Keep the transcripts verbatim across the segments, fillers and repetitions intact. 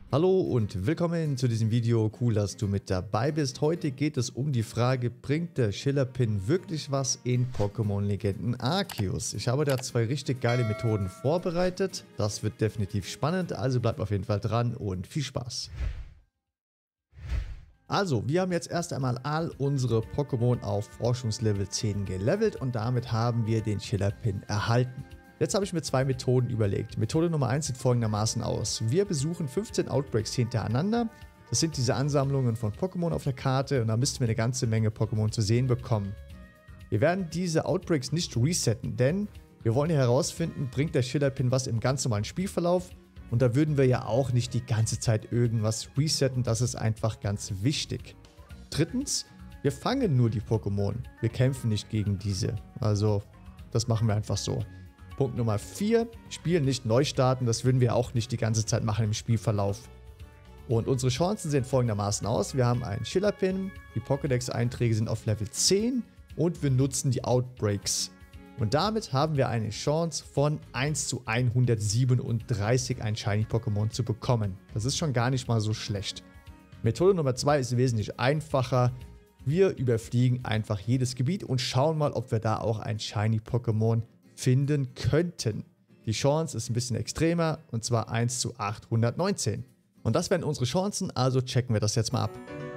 Hallo und willkommen zu diesem Video. Cool, dass du mit dabei bist. Heute geht es um die Frage, bringt der Schiller-Pin wirklich was in Pokémon Legenden Arceus? Ich habe da zwei richtig geile Methoden vorbereitet. Das wird definitiv spannend, also bleib auf jeden Fall dran und viel Spaß. Also, wir haben jetzt erst einmal all unsere Pokémon auf Forschungslevel zehn gelevelt und damit haben wir den Schiller-Pin erhalten. Jetzt habe ich mir zwei Methoden überlegt. Methode Nummer eins sieht folgendermaßen aus. Wir besuchen fünfzehn Outbreaks hintereinander. Das sind diese Ansammlungen von Pokémon auf der Karte und da müssten wir eine ganze Menge Pokémon zu sehen bekommen. Wir werden diese Outbreaks nicht resetten, denn wir wollen ja herausfinden, bringt der Schiller-Pin was im ganz normalen Spielverlauf und da würden wir ja auch nicht die ganze Zeit irgendwas resetten, das ist einfach ganz wichtig. Drittens, wir fangen nur die Pokémon, wir kämpfen nicht gegen diese, also das machen wir einfach so. Punkt Nummer vier, Spiel nicht neu starten, das würden wir auch nicht die ganze Zeit machen im Spielverlauf. Und unsere Chancen sehen folgendermaßen aus. Wir haben einen Schiller-Pin, die Pokédex-Einträge sind auf Level zehn und wir nutzen die Outbreaks. Und damit haben wir eine Chance von eins zu hundertsiebenunddreißig ein Shiny-Pokémon zu bekommen. Das ist schon gar nicht mal so schlecht. Methode Nummer zwei ist wesentlich einfacher. Wir überfliegen einfach jedes Gebiet und schauen mal, ob wir da auch ein Shiny-Pokémon finden könnten. Die Chance ist ein bisschen extremer und zwar eins zu achthundertneunzehn. Und das wären unsere Chancen, also checken wir das jetzt mal ab.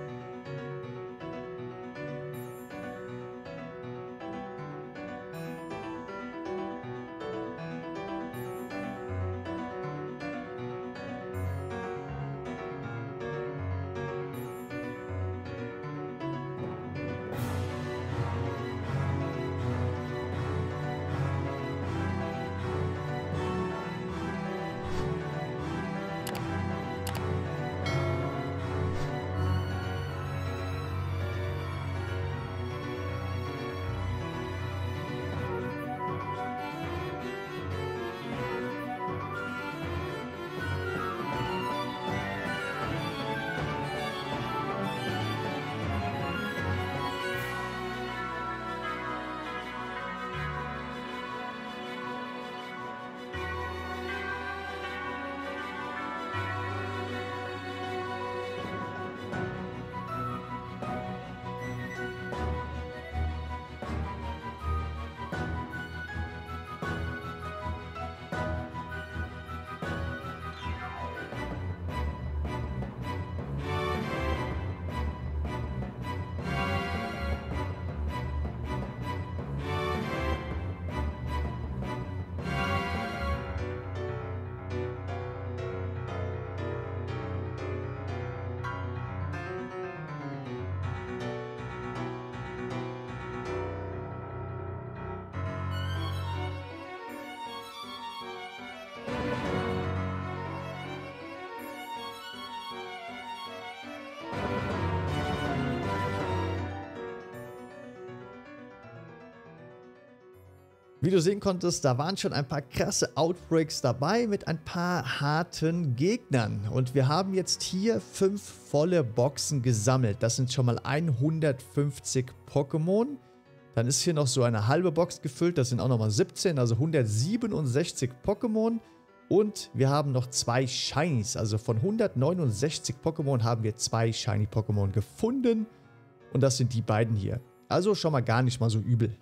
Wie du sehen konntest, da waren schon ein paar krasse Outbreaks dabei mit ein paar harten Gegnern. Und wir haben jetzt hier fünf volle Boxen gesammelt. Das sind schon mal hundertfünfzig Pokémon. Dann ist hier noch so eine halbe Box gefüllt. Das sind auch nochmal siebzehn, also hundertsiebenundsechzig Pokémon. Und wir haben noch zwei Shinies. Also von hundertneunundsechzig Pokémon haben wir zwei Shiny-Pokémon gefunden. Und das sind die beiden hier. Also schon mal gar nicht mal so übel.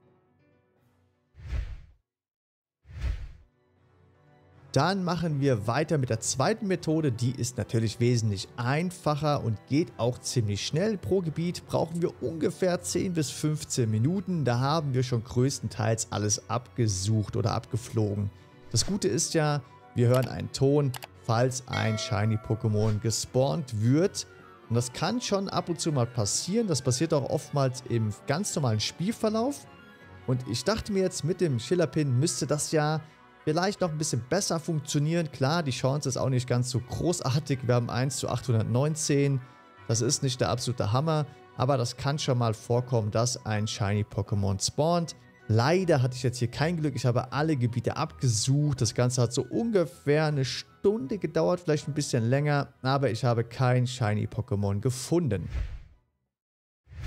Dann machen wir weiter mit der zweiten Methode, die ist natürlich wesentlich einfacher und geht auch ziemlich schnell. Pro Gebiet brauchen wir ungefähr zehn bis fünfzehn Minuten, da haben wir schon größtenteils alles abgesucht oder abgeflogen. Das Gute ist ja, wir hören einen Ton, falls ein Shiny-Pokémon gespawnt wird. Und das kann schon ab und zu mal passieren, das passiert auch oftmals im ganz normalen Spielverlauf. Und ich dachte mir jetzt, mit dem Schiller-Pin müsste das ja vielleicht noch ein bisschen besser funktionieren. Klar, die Chance ist auch nicht ganz so großartig. Wir haben eins zu achthundertneunzehn. Das ist nicht der absolute Hammer. Aber das kann schon mal vorkommen, dass ein Shiny-Pokémon spawnt. Leider hatte ich jetzt hier kein Glück. Ich habe alle Gebiete abgesucht. Das Ganze hat so ungefähr eine Stunde gedauert. Vielleicht ein bisschen länger. Aber ich habe kein Shiny-Pokémon gefunden.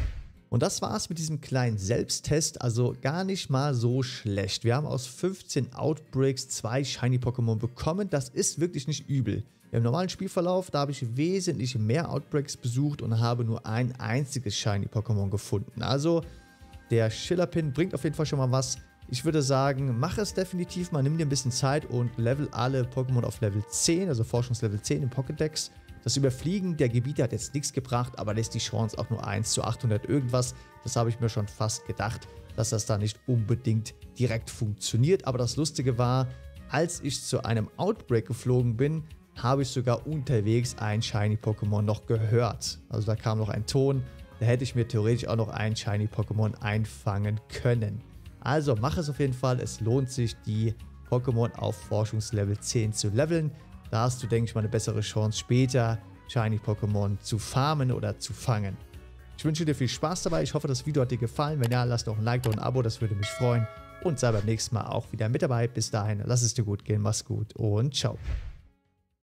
Und das war's mit diesem kleinen Selbsttest, also gar nicht mal so schlecht. Wir haben aus fünfzehn Outbreaks zwei Shiny-Pokémon bekommen, das ist wirklich nicht übel. Im normalen Spielverlauf, da habe ich wesentlich mehr Outbreaks besucht und habe nur ein einziges Shiny-Pokémon gefunden. Also der Chillerpin bringt auf jeden Fall schon mal was. Ich würde sagen, mach es definitiv mal, nimm dir ein bisschen Zeit und level alle Pokémon auf Level zehn, also Forschungslevel zehn im Pokédex. Das Überfliegen der Gebiete hat jetzt nichts gebracht, aber da ist die Chance auch nur eins zu achthundert irgendwas. Das habe ich mir schon fast gedacht, dass das da nicht unbedingt direkt funktioniert. Aber das Lustige war, als ich zu einem Outbreak geflogen bin, habe ich sogar unterwegs ein Shiny-Pokémon noch gehört. Also da kam noch ein Ton, da hätte ich mir theoretisch auch noch ein Shiny-Pokémon einfangen können. Also mach es auf jeden Fall, es lohnt sich, die Pokémon auf Forschungslevel zehn zu leveln. Da hast du, denke ich mal, eine bessere Chance, später Shiny-Pokémon zu farmen oder zu fangen. Ich wünsche dir viel Spaß dabei. Ich hoffe, das Video hat dir gefallen. Wenn ja, lass doch ein Like und ein Abo, das würde mich freuen. Und sei beim nächsten Mal auch wieder mit dabei. Bis dahin, lass es dir gut gehen, mach's gut und ciao.